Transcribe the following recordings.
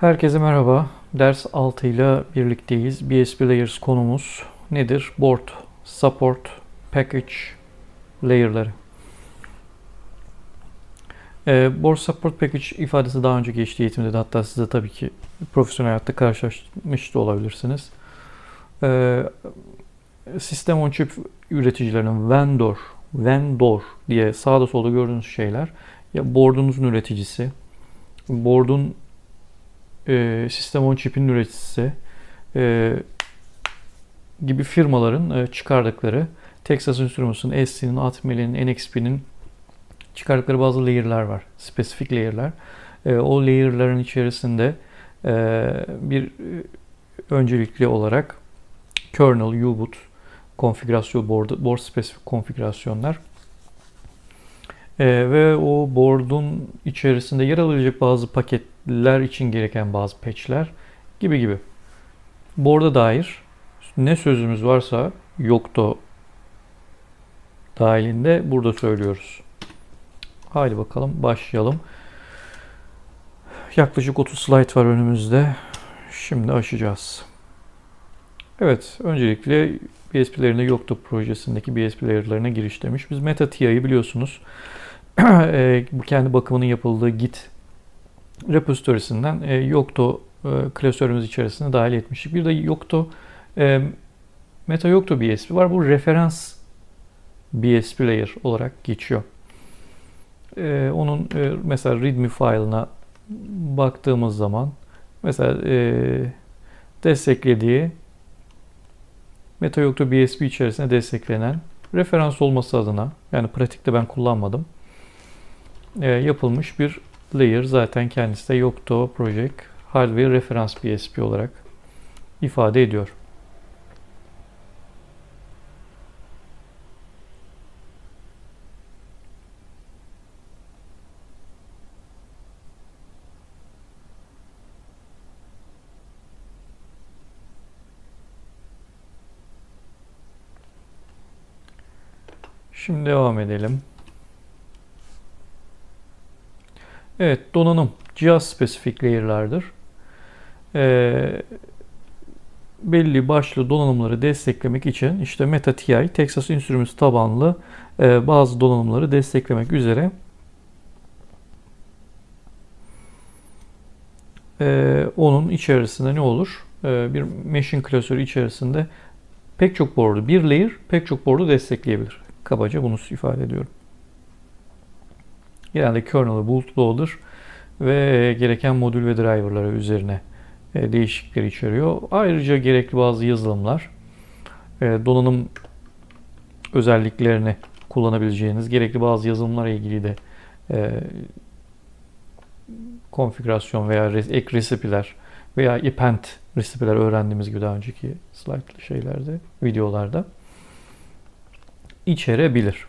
Herkese merhaba. Ders 6 ile birlikteyiz. BSP Layers konumuz nedir? Board, Support, Package Layer'ları. Board Support Package ifadesi daha önce geçtiği eğitimde de hatta size tabii ki profesyonel hayatta karşılaşmış da olabilirsiniz. Sistem on chip üreticilerinin vendor diye sağda solda gördüğünüz şeyler ya board'unuzun üreticisi, board'un sistem on chip'in üreticisi gibi firmaların çıkardıkları Texas Instruments'ın, ST'nin, Atmel'in, NXP'nin çıkardıkları bazı layer'lar var. Spesifik layer'lar. O layer'ların içerisinde bir öncelikli olarak kernel, U-boot, konfigürasyon, board spesifik konfigürasyonlar ve o board'un içerisinde yer alacak bazı paketler için gereken bazı patch'ler gibi. Board'a dair ne sözümüz varsa Yocto dahilinde burada söylüyoruz. Haydi bakalım başlayalım. Yaklaşık 30 slide var önümüzde. Şimdi aşacağız. Evet, öncelikle BSP'lerinde Yocto projesindeki BSP layer'larına giriş demiş. Biz MetaTI'yi biliyorsunuz. Bu kendi bakımının yapıldığı Git repository'sinden Yocto klasörümüz içerisine dahil etmiştik. Bir de Yocto Meta Yocto BSP var. Bu referans BSP layer olarak geçiyor. Onun mesela readme file'ına baktığımız zaman mesela desteklediği Meta Yocto BSP içerisinde desteklenen referans olması adına, yani pratikte ben kullanmadım, yapılmış bir layer. Zaten kendisi de Yocto Project Hardware Reference BSP olarak ifade ediyor. Şimdi devam edelim. Evet, donanım cihaz spesifik layer'lardır. Belli başlı donanımları desteklemek için işte MetaTI, Texas Instruments tabanlı bazı donanımları desteklemek üzere onun içerisinde ne olur? Bir machine klasörü içerisinde pek çok board'u, bir layer pek çok board'u destekleyebilir. Kabaca bunu ifade ediyorum. Genelde kernel'ı bootloader ve gereken modül ve driver'ları üzerine değişiklikleri içeriyor. Ayrıca gerekli bazı yazılımlar, donanım özelliklerini kullanabileceğiniz gerekli bazı yazılımlarla ilgili de konfigürasyon veya ek resipe'ler veya append resipe'ler öğrendiğimiz gibi daha önceki slaytlı videolarda içerebilir.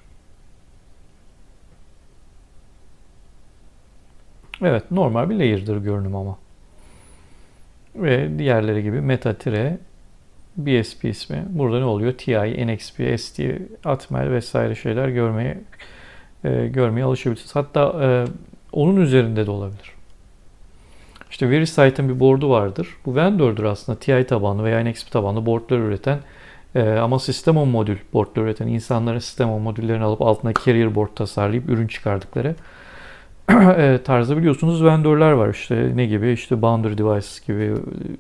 Evet, normal bir layer'dır görünüm ama. Ve diğerleri gibi Meta-BSP ismi. Burada ne oluyor? TI, NXP, ST, Atmel vesaire şeyler görmeye alışabilirsiniz. Hatta onun üzerinde de olabilir. İşte VeriSight'ın bir board'u vardır. Bu vendor'dur aslında. TI tabanlı veya NXP tabanlı board'lar üreten ama sistem on modül board'lar üreten insanların sistem on modüllerini alıp altına carrier board tasarlayıp ürün çıkardıkları tarzda biliyorsunuz vendorlar var. İşte ne gibi? İşte Boundary Devices gibi,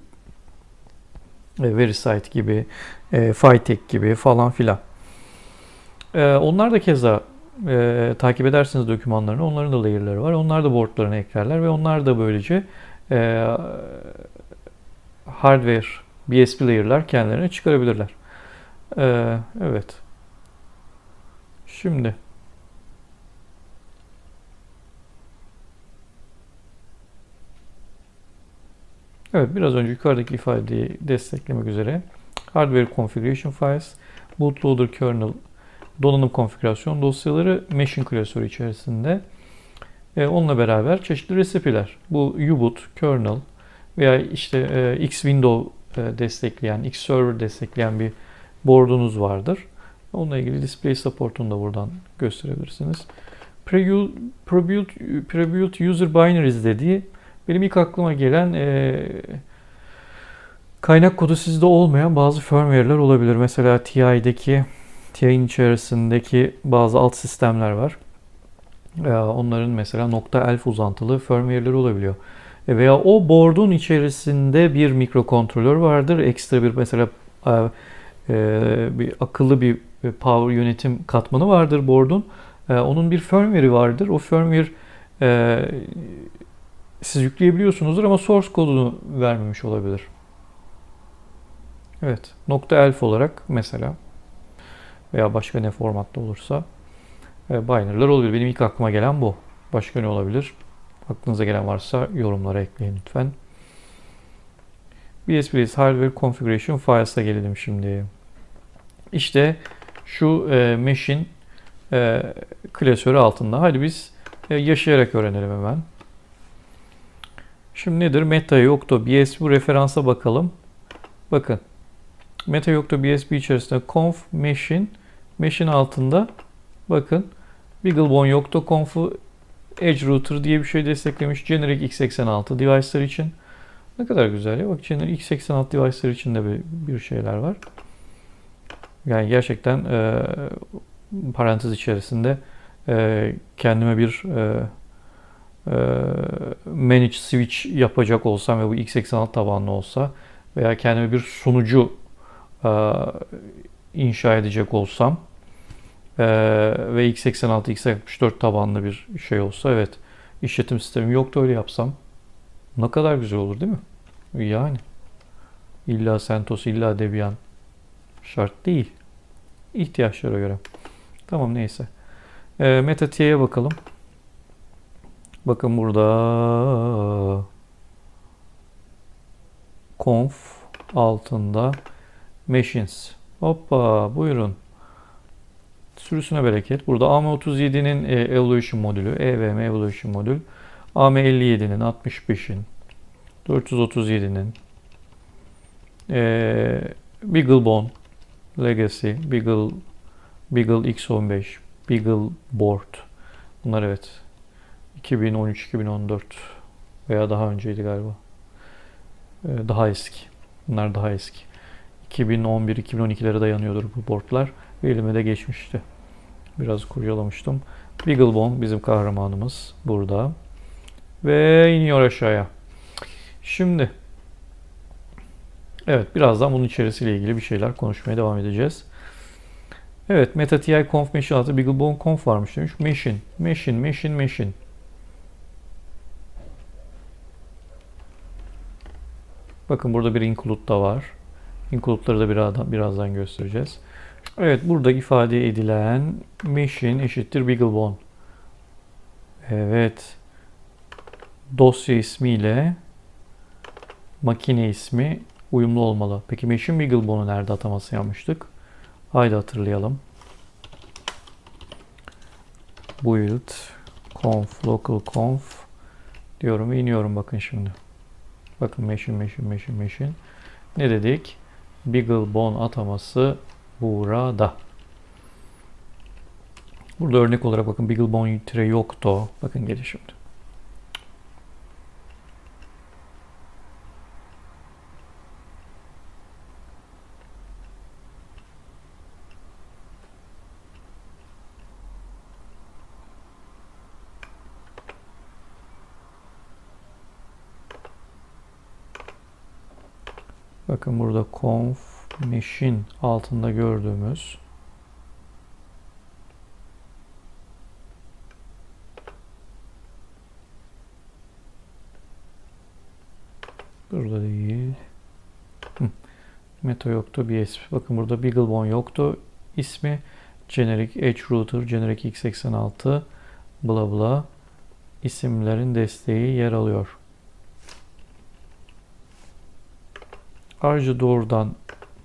VeriSight gibi, Phytech gibi falan filan. Onlar da keza takip edersiniz dokümanlarını. Onların da layer'ları var. Onlar da board'larını eklerler ve onlar da böylece hardware BSP layer'lar kendilerine çıkarabilirler. Evet. Şimdi evet, biraz önce yukarıdaki ifadeyi desteklemek üzere Hardware Configuration Files, Bootloader Kernel, donanım konfigürasyon dosyaları machine klasörü içerisinde. Onunla beraber çeşitli resipe'ler. Bu U-boot, kernel veya işte X-Window destekleyen, X-Server destekleyen bir board'unuz vardır. Onunla ilgili display support'unu da buradan gösterebilirsiniz. Prebuilt User Binaries dediği Benim ilk aklıma gelen kaynak kodu sizde olmayan bazı firmware'ler olabilir. Mesela TI'nin içerisindeki bazı alt sistemler var. Onların mesela .elf uzantılı firmware'leri olabiliyor. Veya o board'un içerisinde bir mikrokontrolör vardır. Ekstra bir mesela bir akıllı bir power yönetim katmanı vardır board'un. Onun bir firmware'i vardır. O firmware siz yükleyebiliyorsunuzdur ama source kodunu vermemiş olabilir. Evet. .elf olarak mesela veya başka ne formatta olursa binary'ler olabilir. Benim ilk aklıma gelen bu. Başka ne olabilir? Aklınıza gelen varsa yorumlara ekleyin lütfen. BSP'deyiz. Hardware Configuration Files'a gelelim şimdi. İşte şu mesh'in klasörü altında. Hadi biz yaşayarak öğrenelim hemen. Şimdi nedir? Meta yoktu. BSP bu referansa bakalım. Bakın. Meta yoktu. BSP içerisinde conf mesh'in altında bakın BeagleBone yoktu. Conf'u Edge Router diye bir şey desteklemiş. Generic x86 device'lar için. Ne kadar güzel ya. Bak Generic x86 device'lar için de bir şeyler var. Yani gerçekten parantez içerisinde kendime bir manage switch yapacak olsam ve bu x86 tabanlı olsa veya kendime bir sunucu inşa edecek olsam ve x86, x64 tabanlı bir şey olsa evet işletim sistemi yoktu öyle yapsam ne kadar güzel olur değil mi? Yani illa CentOS illa Debian şart değil. İhtiyaçlara göre. Tamam neyse. MetaTIA'ya bakalım. Bakın burada conf altında machines. Hoppa buyurun. Sürüsüne bereket. Burada AM37'nin Evolution modülü, EVM Evolution modül. AM57'nin, 65'in, 437'nin, BeagleBone Legacy, Beagle X15, Beagle Board. Bunlar evet 2013-2014 veya daha önceydi galiba. Daha eski. Bunlar daha eski. 2011-2012'lere dayanıyordur bu boardlar. Elime de geçmişti. Biraz kurcalamıştım. BeagleBone bizim kahramanımız burada. Ve iniyor aşağıya. Şimdi evet birazdan bunun içerisiyle ilgili bir şeyler konuşmaya devam edeceğiz. Evet MetaTI Conf Machine altı BeagleBone Conf varmış demiş. Machine. Bakın burada bir include da var. Include'ları da birazdan göstereceğiz. Evet burada ifade edilen machine eşittir BeagleBone. Evet. Dosya ismiyle makine ismi uyumlu olmalı. Peki machine BeagleBone'u nerede ataması yapmıştık? Haydi hatırlayalım. Build conf local conf diyorum ve iniyorum bakın şimdi. Bakın machine. Ne dedik? BeagleBone ataması burada. Burada örnek olarak bakın BeagleBone tire yoktu. Bakın gelin şimdi. Bakın burada conf machine altında gördüğümüz burada değil. Meta yoktu. BSP. Bakın burada BeagleBone yoktu. İsmi Generic Edge Router, Generic x86 bla bla isimlerin desteği yer alıyor. Ayrıca doğrudan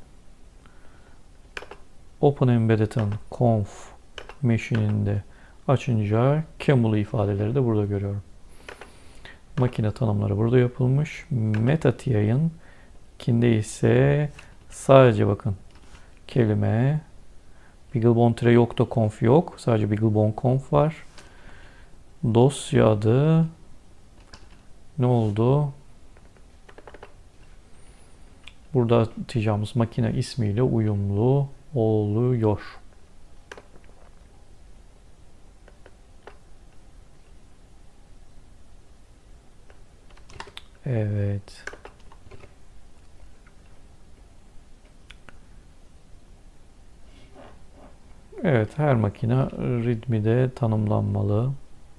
Open Embedded'in conf machine'inde açınca Camel ifadeleri de burada görüyorum. Makine tanımları burada yapılmış. MetaTI'nin kinde ise sadece bakın kelime BeagleBone tire yok da conf yok. Sadece BeagleBone conf var. Dosya adı Ne oldu? Burada atacağımız makine ismiyle uyumlu oluyor. Evet. Evet, her makine README'de tanımlanmalı.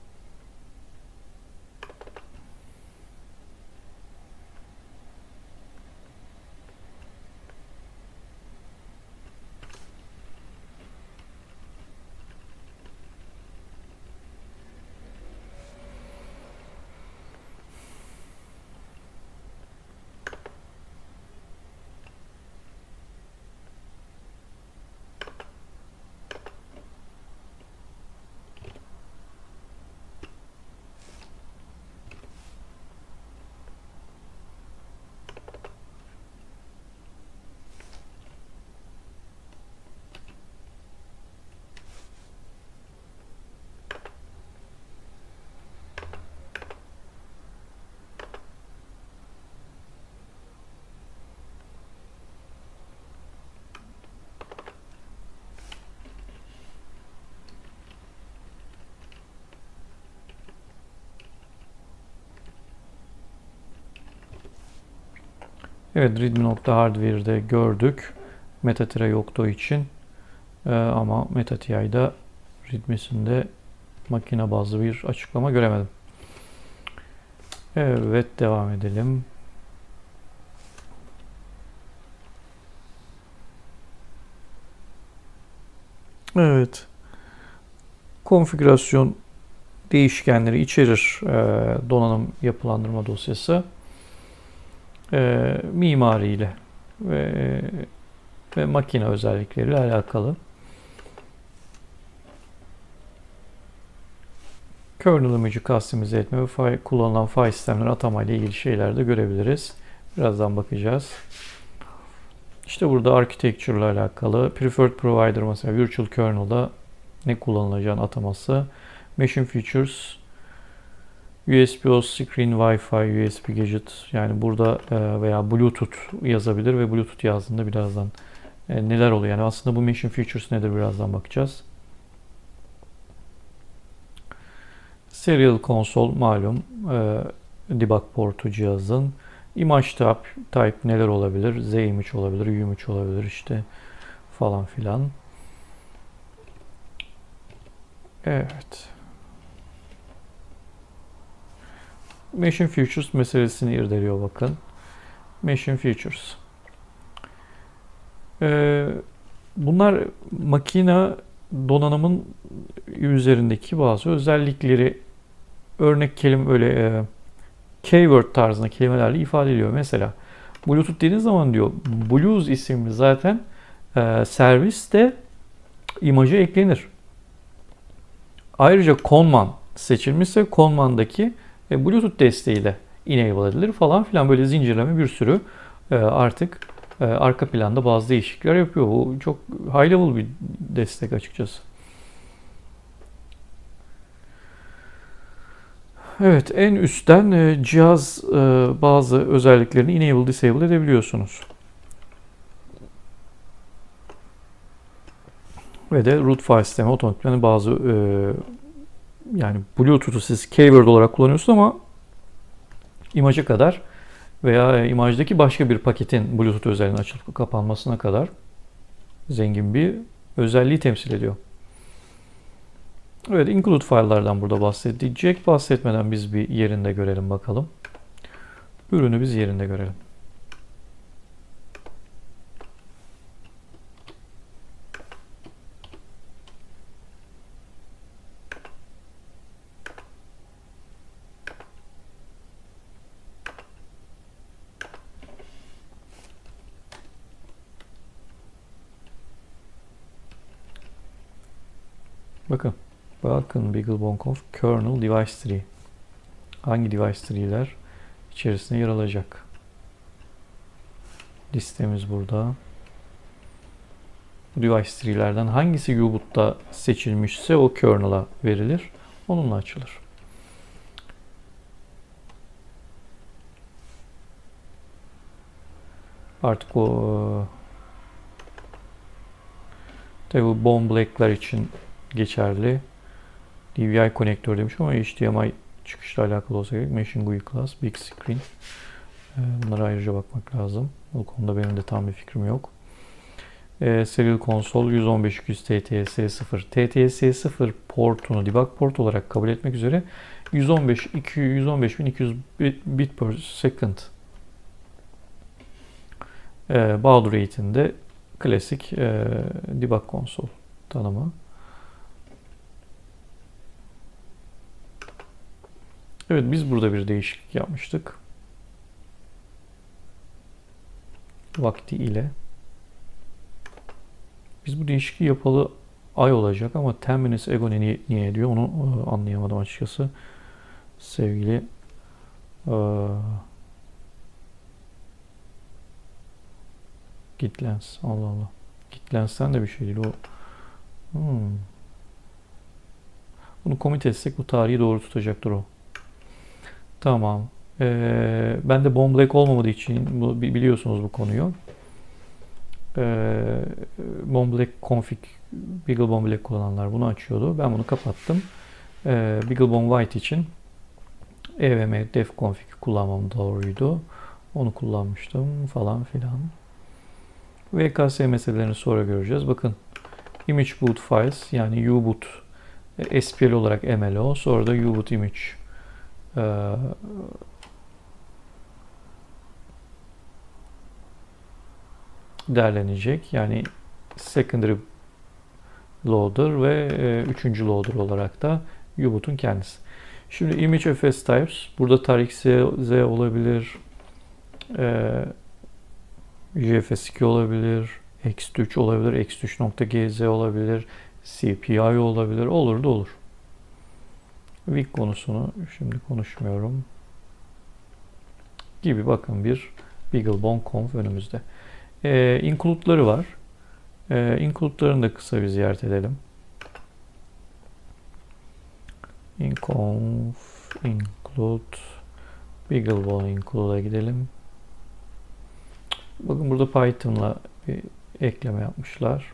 Evet, readme.hardware'de gördük. MetaTire yoktu için. Ama MetaTI'da readme'sinde makine bazlı bir açıklama göremedim. Evet, devam edelim. Evet. Konfigürasyon değişkenleri içerir donanım yapılandırma dosyası. Mimariyle ve makine özellikleriyle alakalı. Kernel image'ı customize etme ve kullanılan file sistemleri atama ile ilgili şeyler de görebiliriz. Birazdan bakacağız. İşte burada architecture ile alakalı. Preferred provider mesela virtual kernel'da ne kullanılacağını ataması. Machine features, USB, screen, Wi-Fi, USB gadget, yani burada veya Bluetooth yazabilir ve Bluetooth yazdığında birazdan neler oluyor? Yani aslında bu machine features nedir birazdan bakacağız. Serial console malum debug portu cihazın. Image type neler olabilir? Z image olabilir, U image olabilir işte falan filan. Evet. Machine features meselesini irdeliyor bakın. Machine features. Bunlar makine donanımın üzerindeki bazı özellikleri, örnek kelime öyle keyword tarzında kelimelerle ifade ediliyor. Mesela Bluetooth dediğiniz zaman diyor Blues isimli zaten servis de imaja eklenir. Ayrıca Conman seçilmişse Conman'daki Bluetooth desteğiyle enable edilir falan filan, böyle zincirleme bir sürü artık arka planda bazı değişiklikler yapıyor. Bu çok high level bir destek açıkçası. Evet, en üstten cihaz bazı özelliklerini enable disable edebiliyorsunuz. Ve de root file sistemi otomatikman bazı yani Bluetooth'u siz keyword olarak kullanıyorsunuz ama imaja kadar veya imajdaki başka bir paketin Bluetooth özelliğinin açılıp kapanmasına kadar zengin bir özelliği temsil ediyor. Evet, include file'lardan burada bahsedecek. Bahsetmeden biz bir yerinde görelim bakalım. Ürünü biz yerinde görelim. Bakın. Bakın BeagleBone.conf kernel device tree. Hangi device tree'ler içerisinde yer alacak? Listemiz burada. Bu device tree'lerden hangisi U-boot'ta seçilmişse o kernel'a verilir. Onunla açılır. Artık o tabi bu Bone Black'ler için geçerli. DVI konektör demiş ama HDMI çıkışla alakalı olsa gerek. Machine GUI Class, Big Screen. Bunlara ayrıca bakmak lazım. Bu konuda benim de tam bir fikrim yok. Serial Console 115-200 TTS0. TTS0 portunu debug port olarak kabul etmek üzere 115.200 bit per second baud rate'inde klasik debug konsol tanımı. Evet, biz burada bir değişiklik yapmıştık. Vakti ile. Biz bu değişikliği yapalı ay olacak ama 10 minutes ago niye diyor onu anlayamadım açıkçası. Sevgili GitLens. Allah Allah. GitLens'ten de bir şey değil o. Bunu commit etsek bu tarihi doğru tutacaktır o. Tamam. Ben de Bone Black olmamadığı için biliyorsunuz bu konuyu. Bone Black config, BeagleBone Black kullananlar bunu açıyordu. Ben bunu kapattım. BeagleBone White için evm def config kullanmam doğruydu. Onu kullanmıştım falan filan. VKS meselelerini sonra göreceğiz. Bakın image boot files yani uboot SPL olarak MLO, sonra da uboot image derlenecek. Yani secondary loader ve üçüncü loader olarak da uboot'un kendisi. Şimdi image fs types. Burada tarix z olabilir. JFS2 olabilir. X3 olabilir. X3.gz olabilir. CPI olabilir. Olur da olur. Wig konusunu şimdi konuşmuyorum. Gibi bakın bir BeagleBone Conf önümüzde. Include'ları var. Include'larını da kısa bir ziyaret edelim. Inconf include BeagleBone include'a gidelim. Bakın burada Python'la bir ekleme yapmışlar.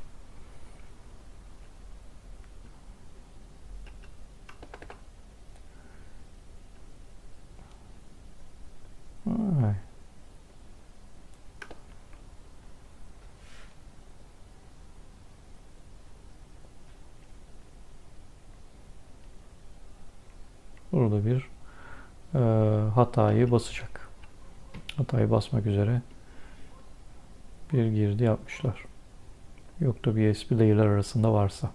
Burada bir hatayı basacak. Hatayı basmak üzere bir girdi yapmışlar. Yok da BSP layer'lar arasında varsa.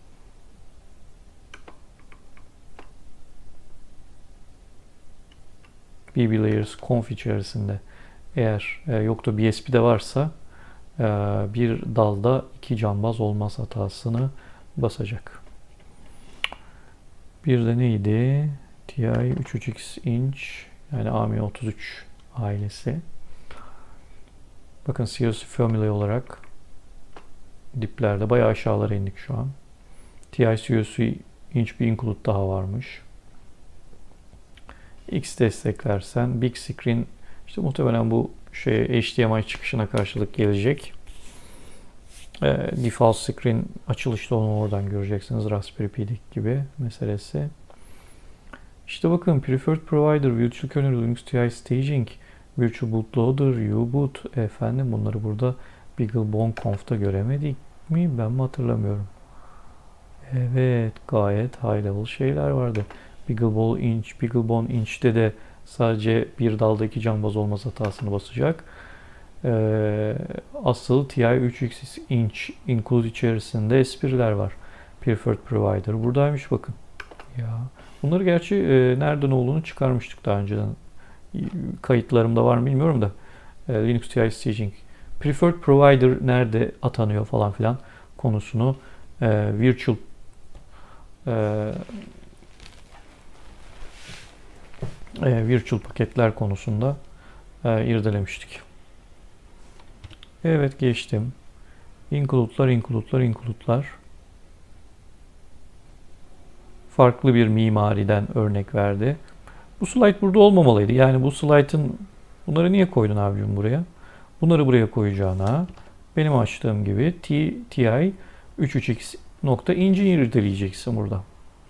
BB layers conf içerisinde eğer yok da BSP'de varsa bir dalda iki cambaz olmaz hatasını basacak. Bir de neydi? TI 33X inch yani AM33 ailesi. Bakın COC formula olarak diplerde bayağı aşağılara indik şu an. TI COC inch bir include daha varmış. X desteklersen Big Screen işte muhtemelen bu HDMI çıkışına karşılık gelecek. Default Screen açılışta onu oradan göreceksiniz. Raspberry Pi'deki gibi meselesi. İşte bakın Preferred Provider, Virtual Kernel, Linux TI Staging, Virtual Bootloader, U-Boot. Efendim bunları burada BeagleBone Conf'ta göremedik mi? Ben mi hatırlamıyorum? Evet, gayet high level şeyler vardı. BeagleBone Inch'te de sadece bir dalda iki cambaz olmaz hatasını basacak. Asıl TI 3X Inch include içerisinde espriler var. Preferred Provider. Buradaymış bakın. Ya. Bunları gerçi nereden olduğunu çıkarmıştık daha önceden. Kayıtlarımda var mı bilmiyorum da. Linux TI Staging. Preferred Provider nerede atanıyor falan filan konusunu virtual paketler konusunda irdelemiştik. Evet, geçtim. Include'lar. Farklı bir mimariden örnek verdi. Bu slide burada olmamalıydı. Yani bu slide'ın bunları niye koydun abicim buraya? Bunları buraya koyacağına benim açtığım gibi TI 33X nokta inci irdeleyeceksin burada.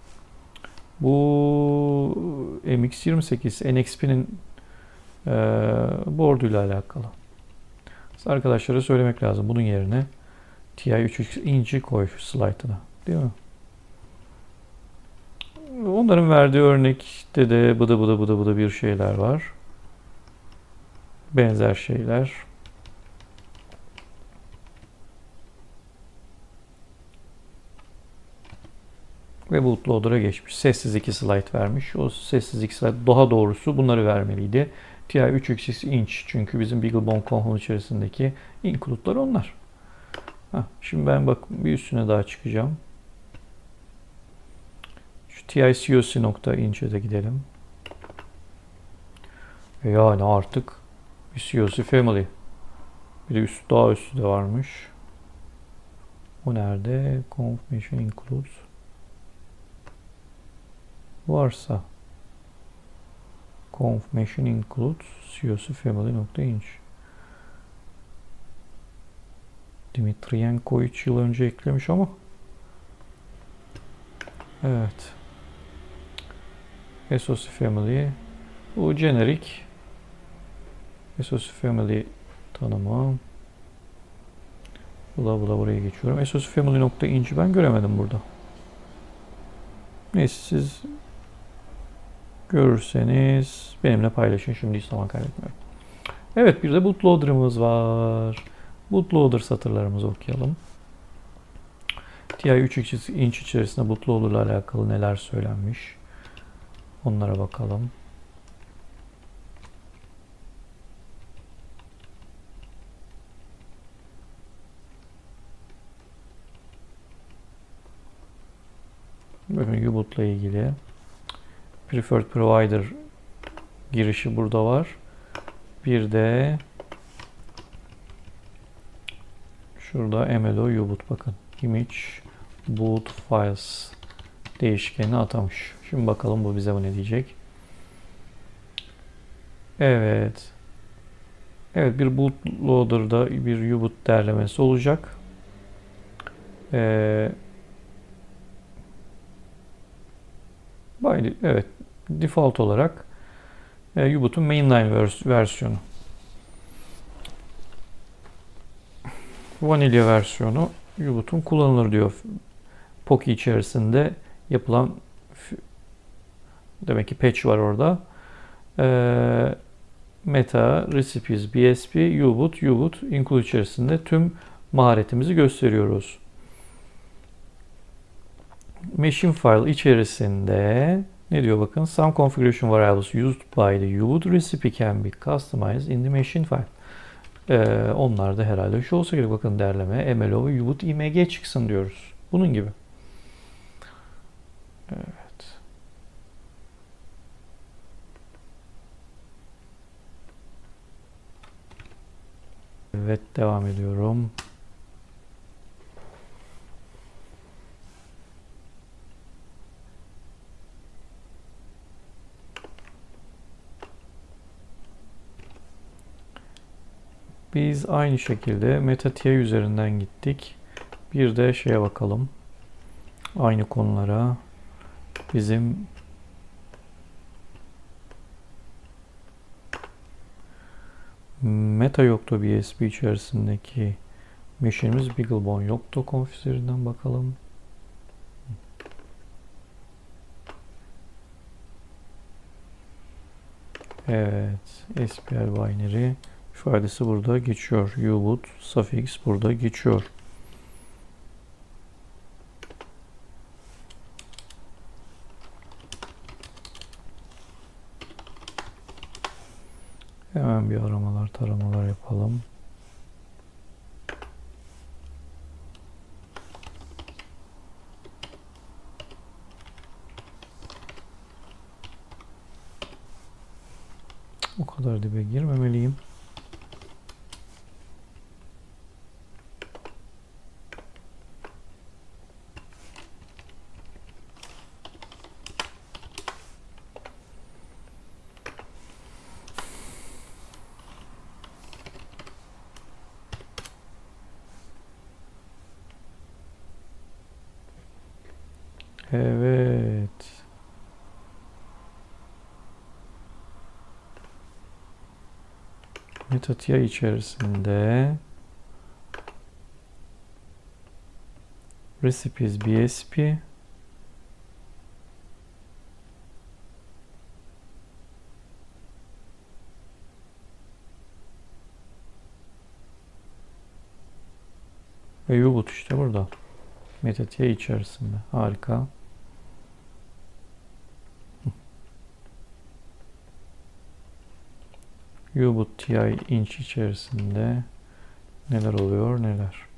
Bu MX28 NXP'nin board'uyla alakalı. Arkadaşlara söylemek lazım. Bunun yerine TI 3X inci koy slide'ına. Değil mi? Onların verdiği örnekte de bıdı bir şeyler var. Benzer şeyler. Ve bootloader'a geçmiş. Sessiz 2 slide vermiş. O sessiz 2 slide daha doğrusu bunları vermeliydi. TI 3X inch çünkü bizim BeagleBone Conhole içerisindeki include'lar onlar. Şimdi ben bak bir üstüne daha çıkacağım. Şu TI COC.inch'e de gidelim. Yani artık bir COC family. Bir de daha üstü de varmış. O nerede? Confirmation includes. Varsa confirmation includes COC family.inch. Dmitriyenko 3 yıl önce eklemiş ama evet. SOC family bu generic SOC family tanımı. Bula buraya geçiyorum. SOC family.inch'i ben göremedim burada. Neyse siz görürseniz benimle paylaşın. Şimdi hiç zaman kaybetmiyorum. Evet, bir de bootloader'ımız var. Bootloader satırlarımızı okuyalım. TI 3 inç içerisinde bootloader ile alakalı neler söylenmiş. Onlara bakalım. Bakın U-Boot ile ilgili Preferred Provider girişi burada var. Bir de şurada MLO U-Boot bakın. Image boot files değişkenini atamış. Şimdi bakalım bu bize ne diyecek. Evet. Evet, bir bootloader'da bir U-Boot derlemesi olacak. Evet. Default olarak U-Boot'un mainline versiyonu. Vanilla versiyonu U-Boot'un kullanılır diyor. Poki içerisinde yapılan demek ki patch var orada. Meta, recipes, BSP, U-Boot include içerisinde tüm maharetimizi gösteriyoruz. Machine file içerisinde ne diyor bakın? Some configuration variables used by the U-Boot recipe can be customized in the machine file. Onlar da herhalde şu olsa gerek. Bakın derleme, MLO ve U-Boot img çıksın diyoruz. Bunun gibi. Evet. Evet, devam ediyorum. Biz aynı şekilde MetaTI üzerinden gittik. Bir de şeye bakalım. Aynı konulara. Bizim Meta yoktu BSP içerisindeki machine'imiz BeagleBone yoktu. Conf üzerinden bakalım. Evet. SPL binary ifadesi burada geçiyor. U-Boot suffix burada geçiyor. Hemen bir taramalar yapalım. O kadar dibe girmemeliyim. Evet. MetaTI içerisinde Recipes BSP ve U-Boot işte burada. MetaTI içerisinde. Harika. U-Boot TI inç içerisinde neler oluyor neler.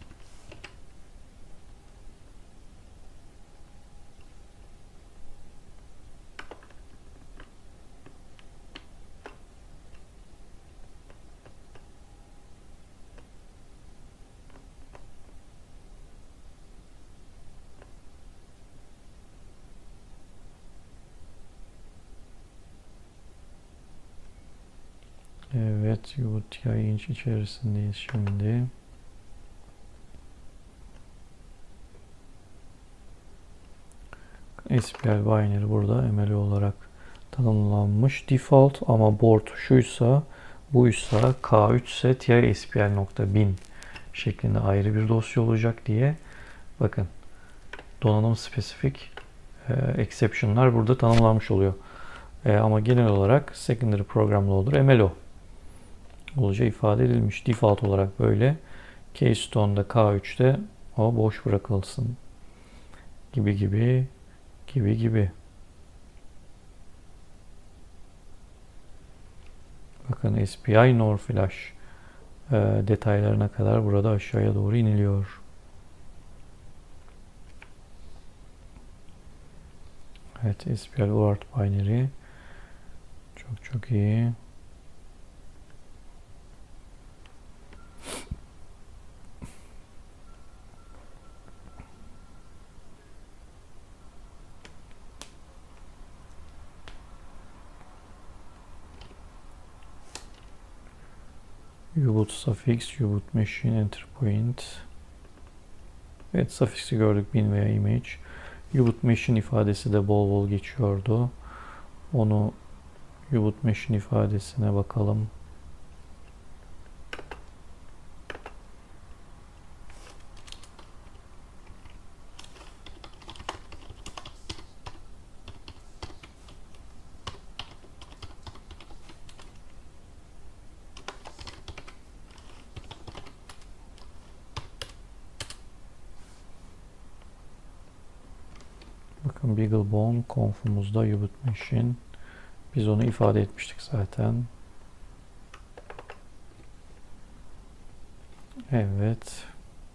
Evet, U-Boot TI inç içerisindeyiz şimdi. SPL binary burada MLO olarak tanımlanmış default ama board şuysa buysa K3 ise TI SPL.bin şeklinde ayrı bir dosya olacak diye bakın donanım spesifik exception'lar burada tanımlanmış oluyor. Ama genel olarak secondary program loader MLO olacağı ifade edilmiş. Default olarak böyle. Keystone'da K3'te o boş bırakılsın gibi gibi. Bakın SPI NOR flash detaylarına kadar burada aşağıya doğru iniliyor. Evet, SPL UART binary çok iyi. U-Boot suffix, U-Boot machine, enter point. Evet, suffix'i gördük, bin veya image. U-Boot machine ifadesi de bol bol geçiyordu. Onu U-Boot machine ifadesine bakalım. Bakın BeagleBone conf'umuzda U-Boot machine. Biz onu ifade etmiştik zaten. Evet.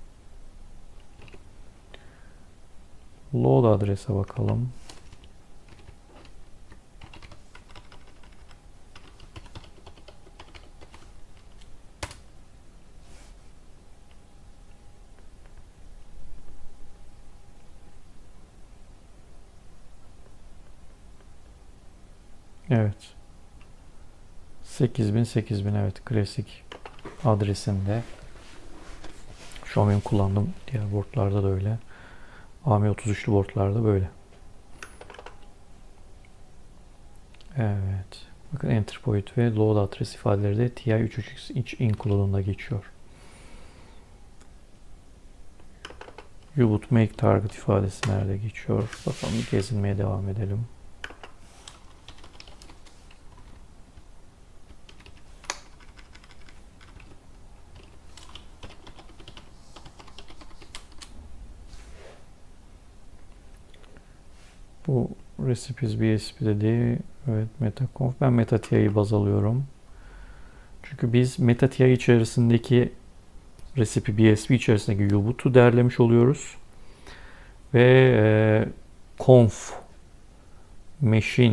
Load adrese bakalım. Evet. 8000 evet, klasik adresinde. Şu an benim kullandığım diğer boardlarda da öyle. AM33'lü boardlarda böyle. Evet. Bakın enter point ve load adres ifadeleri de TI-33 inch include'unda geçiyor. U-Boot make target ifadesi nerede geçiyor? Bakalım, gezinmeye devam edelim. Bu recipes BSP dediği, evet, metaconf. Ben MetaTI'yi baz alıyorum. Çünkü biz MetaTI içerisindeki recipe BSP içerisindeki U-Boot'u derlemiş oluyoruz. Ve conf machine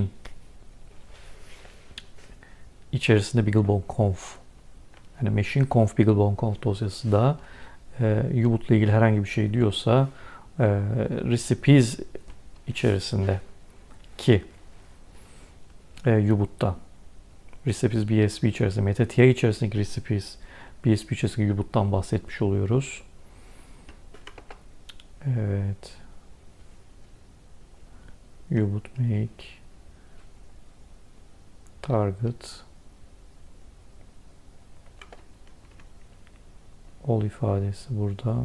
içerisinde BeagleBone conf, yani machine conf BeagleBone conf dosyası da U-Boot ile ilgili herhangi bir şey diyorsa recipes içerisinde ki U-Boot'ta recipes BSP içerisinde MetaTI içerisindeki recipes BSP içerisindeki U-Boot'tan bahsetmiş oluyoruz. Evet. U-boot make target all ifadesi burada.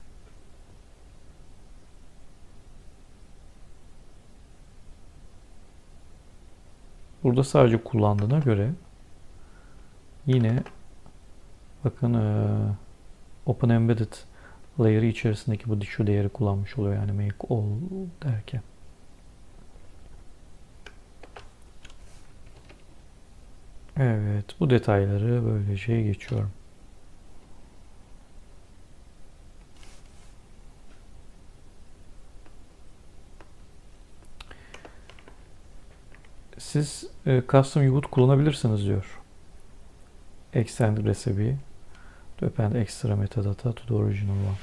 Burada sadece kullandığına göre yine bakın Open Embedded layer'ı içerisindeki bu şu değeri kullanmış oluyor yani make all derken. Evet, bu detayları böylece geçiyorum. Siz custom U-boot kullanabilirsiniz diyor. Extend recipe to append extra metadata to the original one.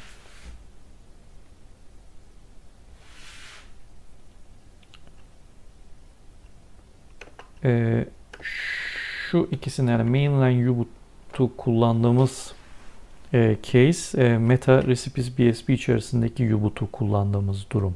Şu ikisini yani mainline U-boot'u kullandığımız case meta recipes BSP içerisindeki U-boot'u kullandığımız durum.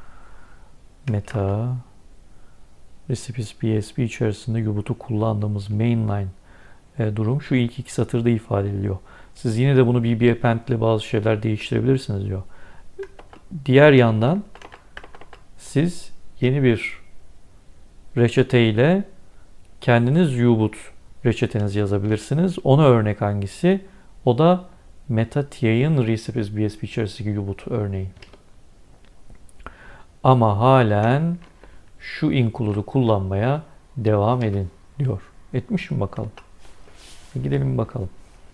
Meta recipes BSP içerisinde U-boot'u kullandığımız mainline durum şu ilk iki satırda ifade ediliyor. Siz yine de bunu BB append ile bazı şeyler değiştirebilirsiniz diyor. Diğer yandan siz yeni bir reçete ile kendiniz U-boot reçetenizi yazabilirsiniz. Ona örnek hangisi? O da MetaTI'nin recipes BSP içerisindeki U-boot örneği. Ama halen şu include'u kullanmaya devam edin diyor. Etmiş mi bakalım? Gidelim bakalım.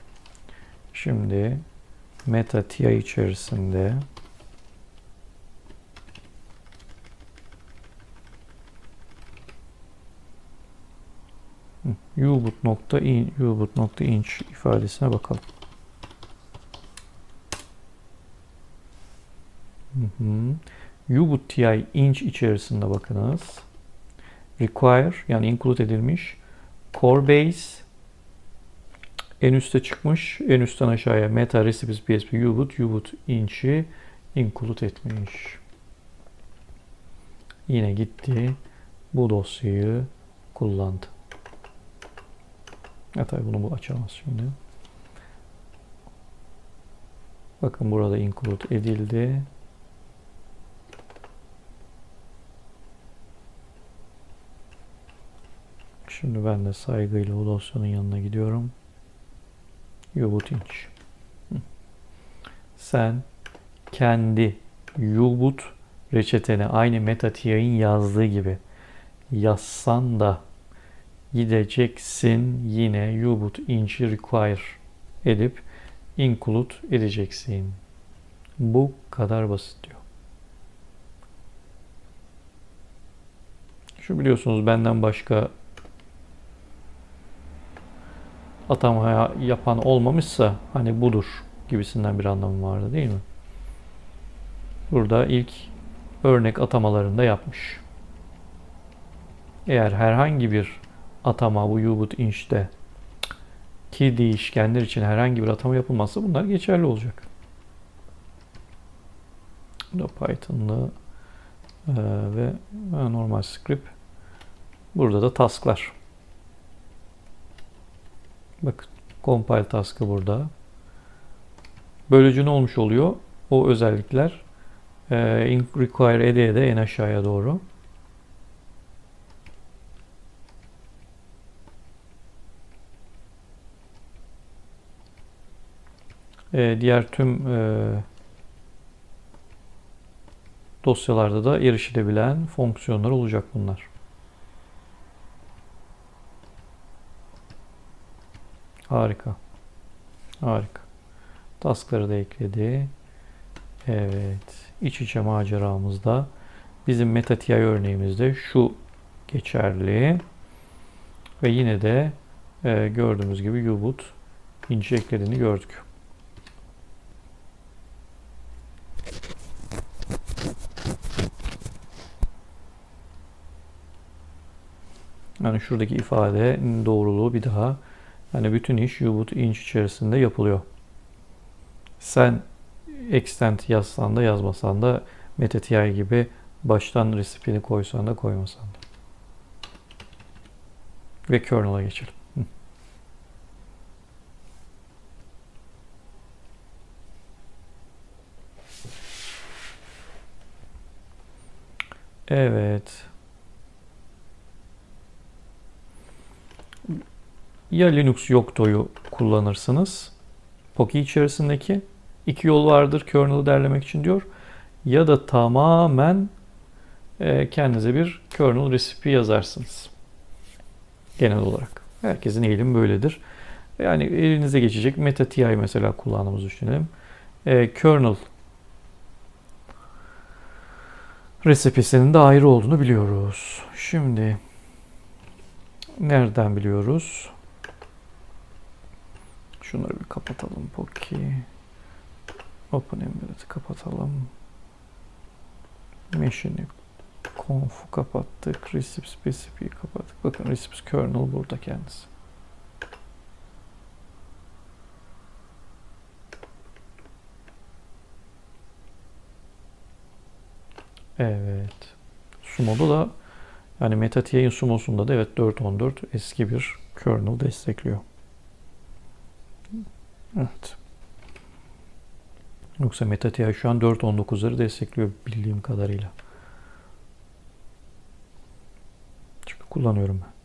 Şimdi MetaTI içerisinde U-boot.inch ifadesine bakalım. U-boot TI inch içerisinde bakınız. Require yani include edilmiş. Core base en üste çıkmış. En üstten aşağıya meta recipes BSP U-boot inch'i include etmiş. Yine gitti. Bu dosyayı kullandı. Tabii bunu bu açamaz şimdi. Bakın burada include edildi. Şimdi ben de saygıyla o dosyanın yanına gidiyorum. U-boot inch. Sen kendi U-boot reçeteni aynı MetaTI'nin yazdığı gibi yazsan da gideceksin yine U-boot inch'i require edip include edeceksin. Bu kadar basit diyor. Şu biliyorsunuz benden başka atama yapan olmamışsa hani budur gibisinden bir anlamı vardı değil mi? Burada ilk örnek atamalarında yapmış. Eğer herhangi bir atama bu U-boot inch'te ki değişkenler için herhangi bir atama yapılmazsa bunlar geçerli olacak. Bu da Python'lı ve normal script. Burada da task'lar. Bakın compile task'ı burada. Böylece ne olmuş oluyor? O özellikler require ede en aşağıya doğru. Diğer tüm dosyalarda da erişilebilen fonksiyonlar olacak bunlar. Harika. Harika. Task'ları da ekledi. Evet. İç içe maceramızda bizim MetaTI örneğimizde şu geçerli. Ve yine de gördüğümüz gibi U-boot inch eklediğini gördük. Yani şuradaki ifade doğruluğu bir daha. Yani bütün iş U-boot inch içerisinde yapılıyor. Sen extend yazsan da yazmasan da MetaTI gibi Baştan resipini koysan da koymasan da. Ve kernel'a geçelim. Evet. Ya Linux Yocto'yu kullanırsınız. Poki içerisindeki. İki yol vardır kernel'ı derlemek için diyor. Ya da tamamen kendinize bir kernel recipe yazarsınız. Genel olarak. Herkesin eğilimi böyledir. Yani elinize geçecek MetaTI mesela kullandığımızı düşünelim. Kernel resipesinin de ayrı olduğunu biliyoruz. Şimdi nereden biliyoruz? Şunları bir kapatalım. Poki. OpenEmbedded'i kapatalım. Machine'i conf'u kapattık. Recipe specific'i kapattık. Bakın recipe kernel burada kendisi. Evet. Sumo'da da yani MetaTI'nin Sumo'sunda da evet 4.14 eski bir kernel destekliyor. Evet. Yoksa MetaTI şu an 4.19'ları destekliyor bildiğim kadarıyla. Çünkü kullanıyorum ben.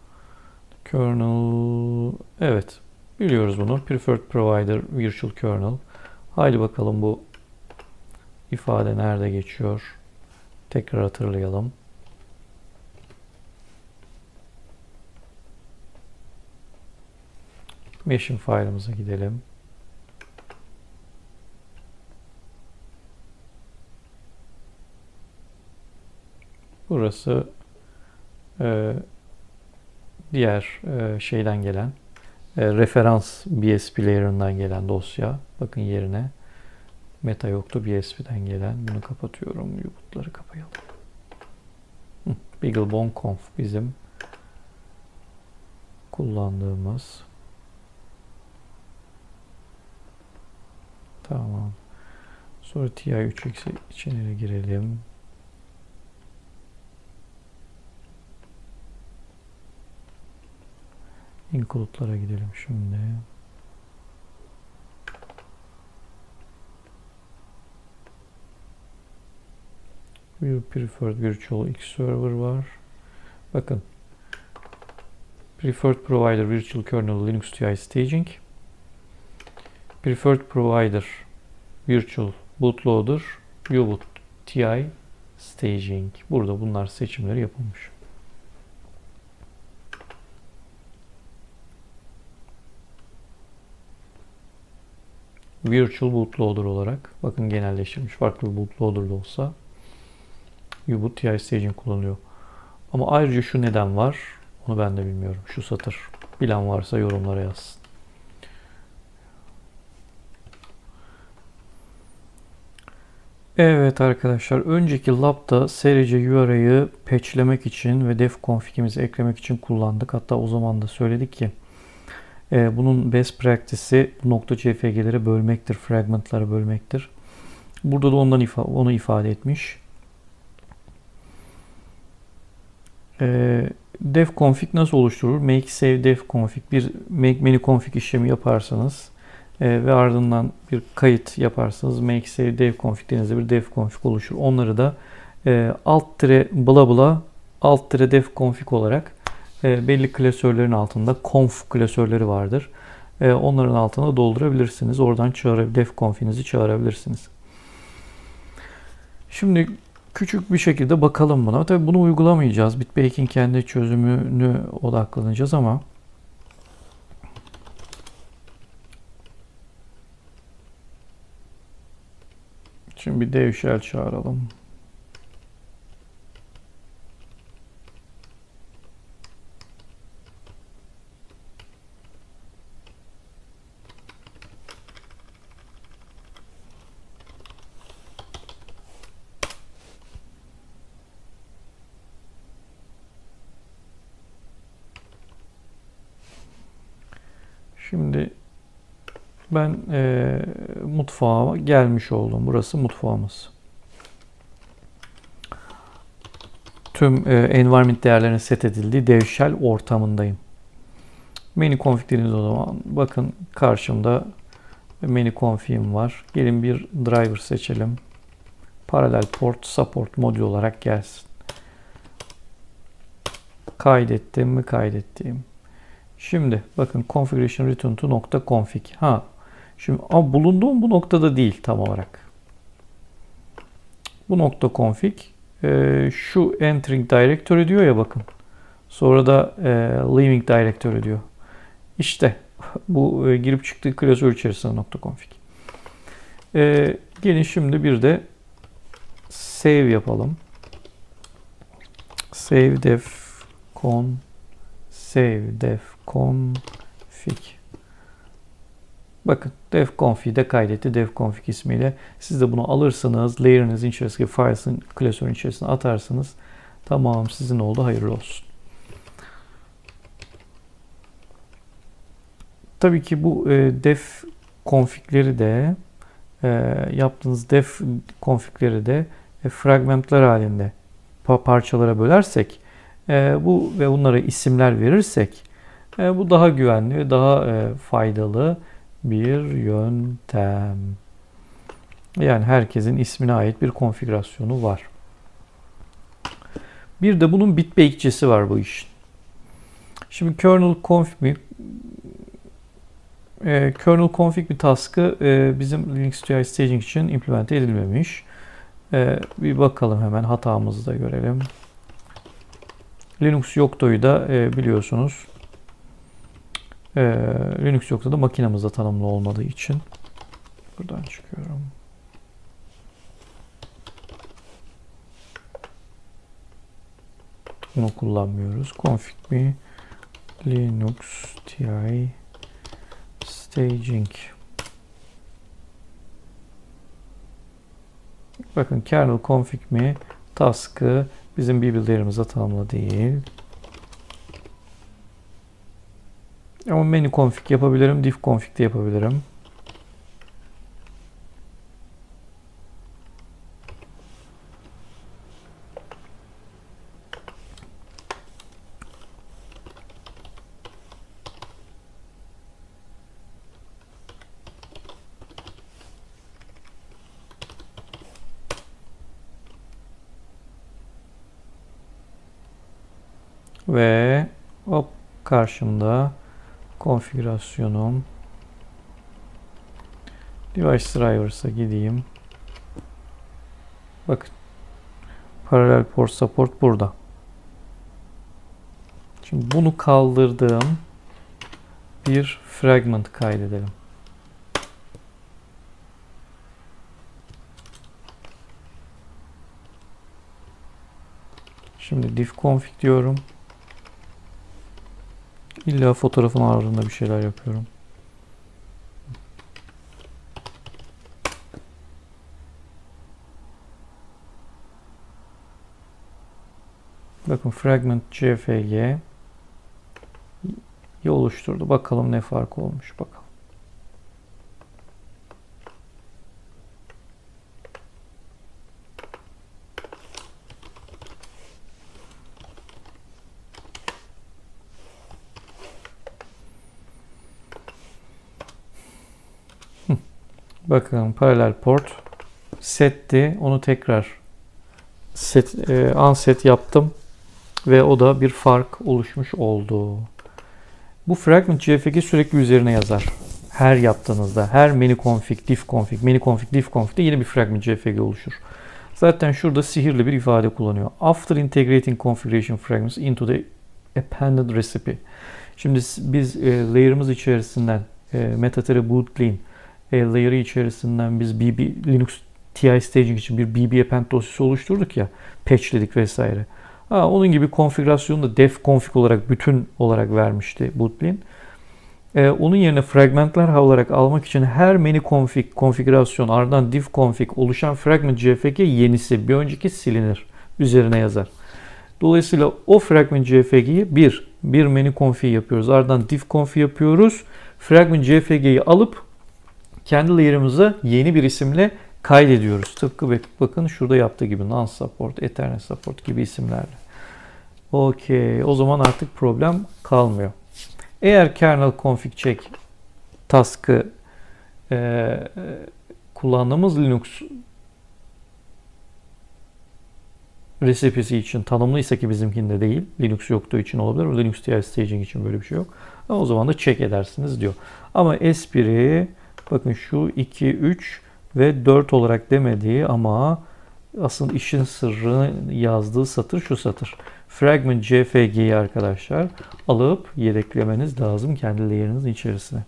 Kernel, evet. Biliyoruz bunu. Preferred Provider Virtual Kernel. Haydi bakalım bu ifade nerede geçiyor? Tekrar hatırlayalım. Machine file'ımıza gidelim. Burası diğer şeyden gelen referans BSP layer'ından gelen dosya. Bakın yerine meta yoktu BSP'den gelen. Bunu kapatıyorum. U-boot'ları kapayalım. BeagleBone Conf bizim kullandığımız. Tamam. Sonra TI3X içine girelim. Include'lara gidelim şimdi. Bir Preferred Virtual X Server var. Bakın. Preferred Provider Virtual Kernel Linux TI Staging. Preferred Provider Virtual Bootloader U-boot TI Staging. Burada bunlar seçimleri yapılmış. Virtual Bootloader olarak bakın genelleştirilmiş farklı bir bootloader da olsa U-boot TI Staging kullanılıyor. Ama ayrıca şu neden var? Onu ben de bilmiyorum. Şu satır. Bilen varsa yorumlara yazsın. Evet arkadaşlar. Önceki labda serice URI'yi patchlemek için ve def config'imizi eklemek için kullandık. Hatta o zaman da söyledik ki bunun best practice'i .cfg'leri bölmektir. Fragment'ları bölmektir. Burada da onu ifade etmiş. Def config nasıl oluşturulur? Make save def config bir make many config işlemi yaparsanız ve ardından bir kayıt yaparsanız make save def config denizde bir def config oluşur. Onları da alt tire bla bla alt tire def config olarak belli klasörlerin altında conf klasörleri vardır. Onların altına doldurabilirsiniz. Oradan def config'inizi çağırabilirsiniz. Şimdi küçük bir şekilde bakalım buna. Tabii bunu uygulamayacağız. Bitbake'in kendi çözümünü odaklanacağız ama şimdi bir dev shell çağıralım. Şimdi ben mutfağa gelmiş oldum. Burası mutfağımız. tüm environment değerlerinin set edildiği dev shell ortamındayım. Menü config dediğimiz o zaman bakın karşımda menü config'im var. Gelin bir driver seçelim. Parallel port support modül olarak gelsin. Kaydettim mi? Kaydettim. Şimdi bakın configuration return to nokta config. Şimdi bulunduğum bu noktada değil tam olarak. Bu nokta config şu entering directory diyor ya bakın. Sonra da leaving directory diyor. İşte bu girip çıktığı klasör içerisinde nokta config. Gelin şimdi bir de save yapalım. Save def config. Bakın def config'de kaydetti. Def config ismiyle. Siz de bunu alırsınız. Layer'ınızın içerisinde files'ın klasörün içerisine atarsınız. Tamam sizin oldu. Hayırlı olsun. Tabii ki bu def config'leri de yaptığınız def config'leri de fragmentler halinde parçalara bölersek bu ve bunlara isimler verirsek bu daha güvenli ve daha faydalı bir yöntem. Yani herkesin ismine ait bir konfigürasyonu var. Bir de bunun bitbake'cisi var bu işin. Şimdi kernel config bir task'ı bizim Linux TI staging için implement edilmemiş. Bir bakalım hemen hatamızı da görelim. Linux yokto'yu da biliyorsunuz. Linux yoksa da makinamızda tanımlı olmadığı için buradan çıkıyorum. Bunu kullanmıyoruz. Config mi Linux TI staging. Bakın kernel config mi task'ı bizim BB'lerimizde tanımlı değil. Ama menü config yapabilirim, diff config de yapabilirim. Ve hop karşımda konfigürasyonum. Device drivers'a gideyim. Bakın. Parallel port support burada. Şimdi bunu kaldırdığım bir fragment kaydedelim. Şimdi diff config diyorum. İlla fotoğrafın ardında bir şeyler yapıyorum. Bakın fragment cfg oluşturdu. Bakalım ne fark olmuş. Bakalım. Bakın paralel port setti. Onu tekrar unset yaptım ve o da bir fark oluşmuş oldu. Bu fragment cfg sürekli üzerine yazar. Her yaptığınızda, her menü config, diff config, menü config, diff config'de yeni bir fragment cfg oluşur. Zaten şurada sihirli bir ifade kullanıyor. After integrating configuration fragments into the appended recipe. Şimdi biz layer'ımız içerisinden metadata bootclean layer'ı içerisinden biz Linux TI staging için bir bb append dosyası oluşturduk ya, patchledik vesaire. Onun gibi konfigürasyonu da def config olarak bütün olarak vermişti bootclean. Onun yerine fragmentler olarak almak için her menü config, konfigürasyon ardından diff config oluşan fragment cfg yenisi bir önceki silinir. Üzerine yazar. Dolayısıyla o fragment cfg'yi bir menü config yapıyoruz. Ardından diff config yapıyoruz. Fragment cfg'yi alıp kendi layer'ımıza yeni bir isimle kaydediyoruz. Tıpkı bakın şurada yaptığı gibi non support, ethernet support gibi isimlerle. Okey. O zaman artık problem kalmıyor. Eğer kernel config check task'ı kullandığımız Linux resipesi için tanımlıysa ki bizimkinde değil. Linux yoktuğu için olabilir. Linux TI staging için böyle bir şey yok. O zaman da check edersiniz diyor. Ama S1'i bakın şu 2, 3 ve 4 olarak demediği ama asıl işin sırrı yazdığı satır şu satır. Fragment CFG'yi arkadaşlar alıp yedeklemeniz lazım kendi layer'ınızın içerisine.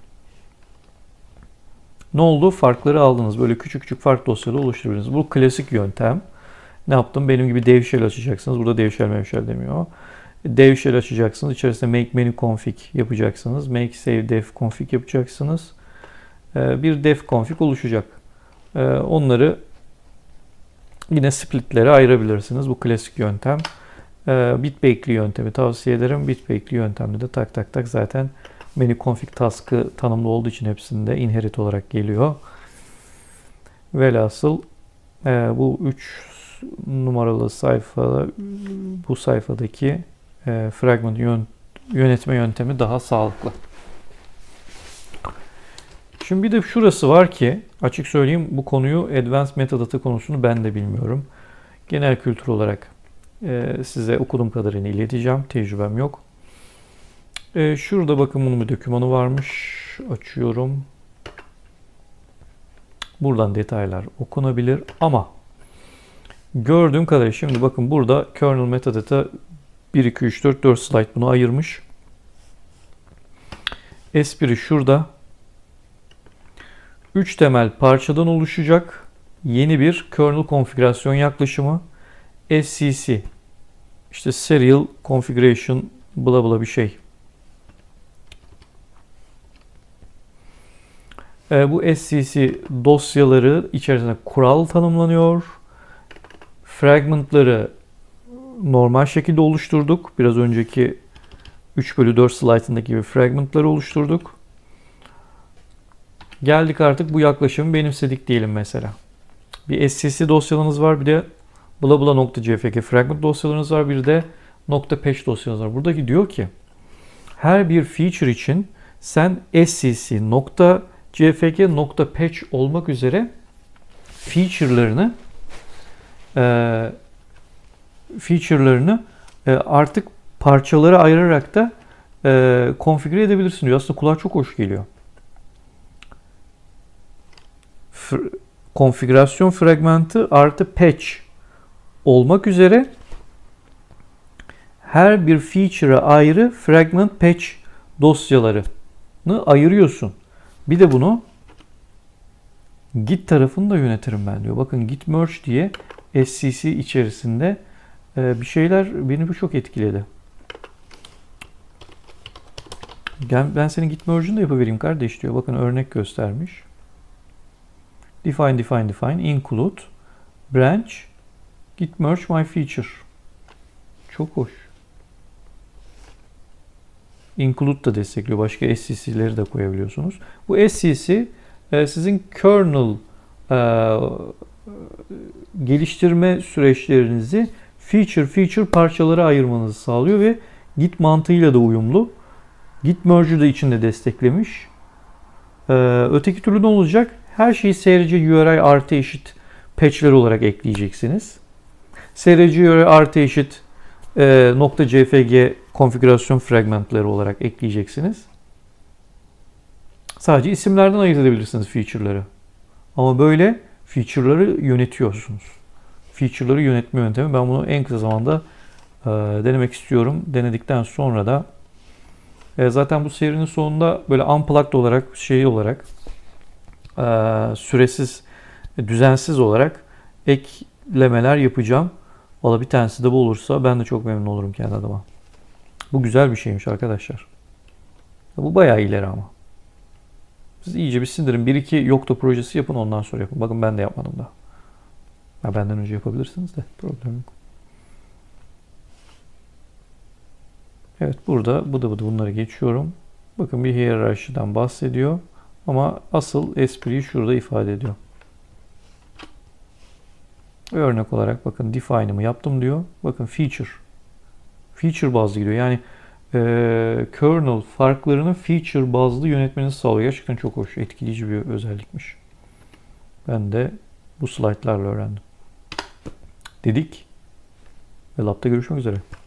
Ne oldu? Farkları aldınız. Böyle küçük küçük fark dosyaları oluşturabilirsiniz. Bu klasik yöntem. Ne yaptım? Benim gibi dev shell açacaksınız. Burada dev shell mevshell demiyor. Dev shell açacaksınız. İçerisinde make menu config yapacaksınız. Make save dev config yapacaksınız. Bir dev config oluşacak. Onları yine splitlere ayırabilirsiniz. Bu klasik yöntem. Bitbake'li yöntemi tavsiye ederim. Bitbake'li yöntemde de tak tak tak zaten menu config task'ı tanımlı olduğu için hepsinde inherit olarak geliyor. Velhasıl bu 3 numaralı sayfa, bu sayfadaki fragment yönetme yöntemi daha sağlıklı. Şimdi bir de şurası var ki açık söyleyeyim bu konuyu Advanced Metadata konusunu ben de bilmiyorum. Genel kültür olarak size okuduğum kadarını ileteceğim. Tecrübem yok. Şurada bakın bunun bir dokümanı varmış. Açıyorum. Buradan detaylar okunabilir ama gördüğüm kadarıyla şimdi bakın burada kernel metadata 1, 2, 3, 4, 4 slide bunu ayırmış. S1'i şurada. 3 temel parçadan oluşacak yeni bir kernel konfigürasyon yaklaşımı. SCC işte Serial Configuration bla bla bir şey. Bu SCC dosyaları içerisinde kural tanımlanıyor. Fragmentları normal şekilde oluşturduk. Biraz önceki 3/4 slide'ındaki gibi fragmentları oluşturduk. Geldik artık bu yaklaşımı benimsedik diyelim mesela. Bir SCC dosyalarınız var, bir de bla bla.cfg fragment dosyalarınız var, bir de .patch dosyalarınız var. Buradaki diyor ki her bir feature için sen scc.cfg.patch olmak üzere feature'larını artık parçalara ayırarak da konfigüre edebilirsin diyor. Aslında kulağa çok hoş geliyor. Konfigürasyon fragmentı artı patch olmak üzere her bir feature'a ayrı fragment patch dosyalarını ayırıyorsun. Bir de bunu Git tarafını da yönetirim ben diyor. Bakın Git merge diye SCC içerisinde bir şeyler beni çok etkiledi. Ben senin Git merge'ını da yapıvereyim kardeş diyor. Bakın örnek göstermiş. Define, include, branch, git merge my feature. Çok hoş. Include da destekliyor. Başka SCC'leri de koyabiliyorsunuz. Bu SCC sizin kernel geliştirme süreçlerinizi feature parçalara ayırmanızı sağlıyor ve Git mantığıyla da uyumlu. Git merge'ü de içinde desteklemiş. Öteki türlü ne olacak? Her şeyi src URI artı eşit patch'ler olarak ekleyeceksiniz. src URI artı eşit .cfg konfigürasyon fragmentleri olarak ekleyeceksiniz. Sadece isimlerden ayırt edebilirsiniz feature'ları. Ama böyle feature'ları yönetiyorsunuz. Feature'ları yönetme yöntemi. Ben bunu en kısa zamanda denemek istiyorum. Denedikten sonra da zaten bu serinin sonunda böyle unplugged olarak süresiz, düzensiz olarak eklemeler yapacağım. Valla bir tanesi de bu olursa ben de çok memnun olurum kendi adıma. Bu güzel bir şeymiş arkadaşlar. Bu bayağı ileri ama. Siz iyice bir sindirin. 1-2 yokta projesi yapın, ondan sonra yapın. Bakın ben de yapmadım da. Ya benden önce yapabilirsiniz de problem yok. Evet, burada bunları geçiyorum. Bakın bir hiyerarşiden bahsediyor. Ama asıl espriyi şurada ifade ediyor. Örnek olarak bakın define'ımı yaptım diyor. Bakın feature. feature bazlı gidiyor. Yani kernel farklarını feature bazlı yönetmenizi sağlıyor. Gerçekten çok hoş, etkileyici bir özellikmiş. Ben de bu slaytlarla öğrendim. Dedik ve labda görüşmek üzere.